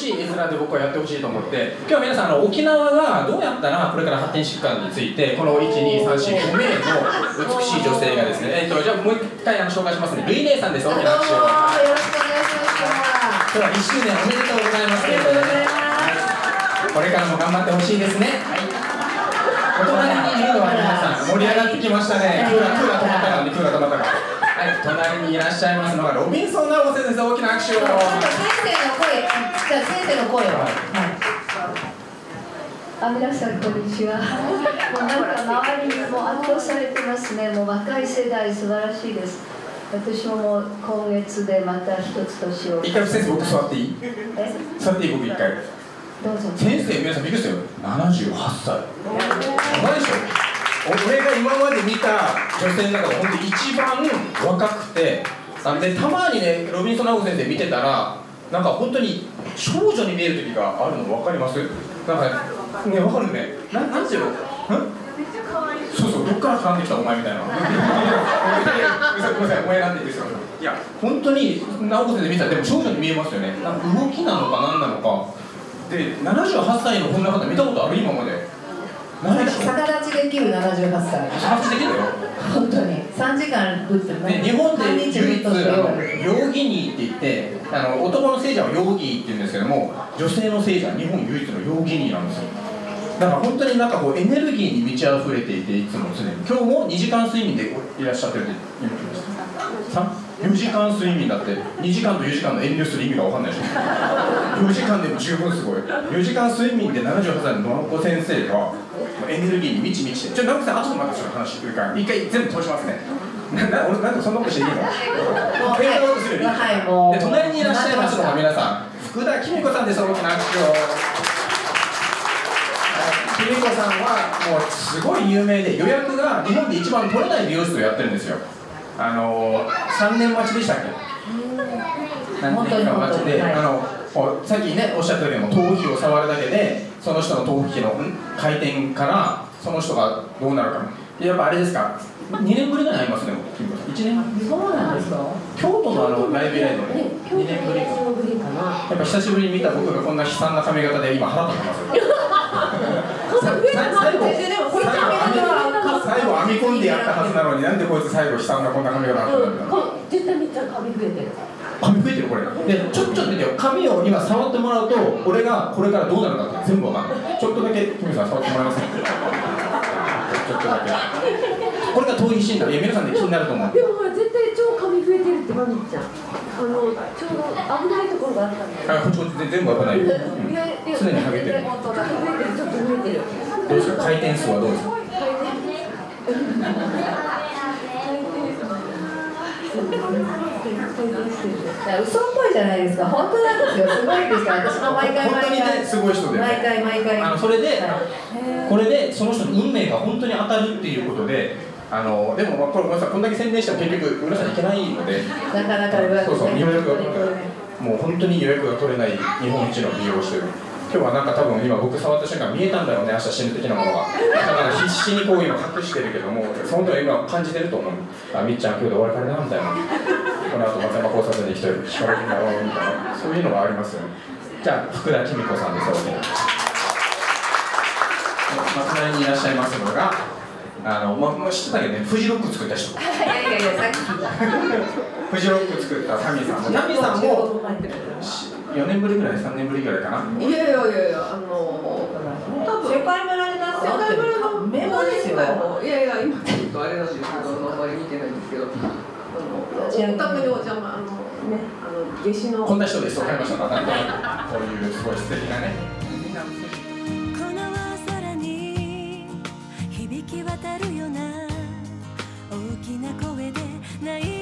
しい絵面で僕はやってほしいと思って、今日は皆さん沖縄がどうやったらこれから発展していくかについて、この12345名の美しい女性がですね、じゃあもう一回紹介しますね。ルイ姉さんです。大きな拍手を。 よろしくお願いします。 今日は1周年おめでとうございます。 ありがとうございます。 これからも頑張ってほしいですね。お隣にいるのは皆さん盛り上がってきましたね。クーラー止まったからね、クーラー止まったから。はい、隣にいらっしゃいますのがロビンソン・ナオ先生です。大きな拍手を。 先生の声、じゃあ先生の声を。皆さんこんにちは。もうなんか周りにもう圧倒されてますね。もう若い世代素晴らしいです。私ももう今月でまた一つ年を。 一回先生僕座っていい？座っていい僕一回。 どうぞ。 先生皆さんびっくりしたよ。78歳。やばいでしょ。俺が今まで見た女性の中で本当に一番若くて、でたまにねロビンソン・ナオ先生見てたらなんか本当に少女に見える時があるの分かります？なんかね分かるね。なんていうの？そうそう、どっから絡んできたお前みたいな。ごめんなさい、お前なんて言うんですよ。いや本当にナオ先生見たらでも少女に見えますよね。なんか動きなのか何なのか。で78歳のこんな方見たことある今まで。 逆立ちできる78歳。 逆立ちできるよ。 本当に3時間打ってね。 日本で唯一ヨーギニーって言って男の聖者はヨーギーって言うんですけども、女性の聖者は日本唯一のヨーギニーなんですよ。だから本当になんかこうエネルギーに満ち溢れていて、いつも常に今日も2時間睡眠でいらっしゃってるって言ってました。4時間睡眠だって2時間と4時間の遠慮する意味が分かんないでしょ。4時間でも十分すごい。4時間睡眠で78歳の野呂子先生がエネルギーに満ち満ちて、野呂子さん後でまたその話するから一回全部通しますね。俺なんでそんなことしていいの？変なことするより。で隣にいらっしゃいますのが皆さん福田公子さんです。大きな拍手を。公子さんはもうすごい有名で、予約が日本で一番取れない美容室をやってるんですよ。3年待ちでしたっけ？何年間待ちで、さっきねおっしゃったように頭皮を触るだけでその人の頭皮の回転からその人がどうなるか。やっぱあれですか、2年ぶりぐらいになりますね。1年？ そうなんですか。 京都のライブ以来で2年ぶりかな。やっぱ久しぶりに見た僕がこんな悲惨な髪型で今腹立ってますよ。最後編み込んでやったはずなのに、なんでこいつ最後悲惨なこんな髪型になったんだろう。 絶対めっちゃ髪増えてる。 髪増えてるこれ。でちょっと見てよ、髪を今触ってもらうと俺がこれからどうなるかって全部わかんない。ちょっとだけ君さん触ってもらえますか？ちょっとだけ。これが頭皮診断。皆さんで気になると思う。 でもほら絶対超髪増えてるってマミちゃん。ちょうど危ないところがあったんで。 こっち全部危ないよ。常にハゲてる。 本当だ。増えてる、ちょっと増えてる。 どうですか、回転数はどうですか？ 嘘っぽいじゃないですか。本当なんですよ。すごいですよ。私も毎回本当にねすごい人で、 毎回それでこれでその人の運命が本当に当たるっていうことで、でもこれごめんなさい、こんだけ宣伝しても結局皆さんいけないので、 なかなか予約そう予約が取れない。もう本当に予約が取れない日本一の美容師。今日はなんか多分今僕触った瞬間見えたんだろうね、明日死ぬ的なものが。だから必死にこう今隠してるけども、本当に今感じてると思う。みっちゃん今日で終わりかれなみたいな。この後松山交差点で一人聞かれるんだろうみたいな、そういうのがありますよね。じゃあ福田公子さんですよね。隣にいらっしゃいますのが知ってたけどね、フジロック作った人。 いやさっき聞いた。 フジロック作ったタミさんも、タミさんも4年ぶりぐらい、3年ぶりぐらいかな。 いや多分世界村になって世界村のメンバーですよ。 いや今ちょっとあれなんですけど、あんまり見てないんですけど、お宅にお邪魔夏至のこんな人です。わかりましたか？こういうすごい素敵なね。 この空に響き渡るような大きな声で泣い